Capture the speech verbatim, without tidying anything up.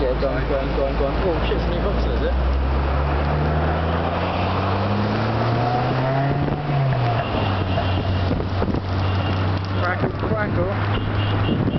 yeah, go on, go on, go on, go on. Oh, shit's in your boxer, is it? Crackle, crackle.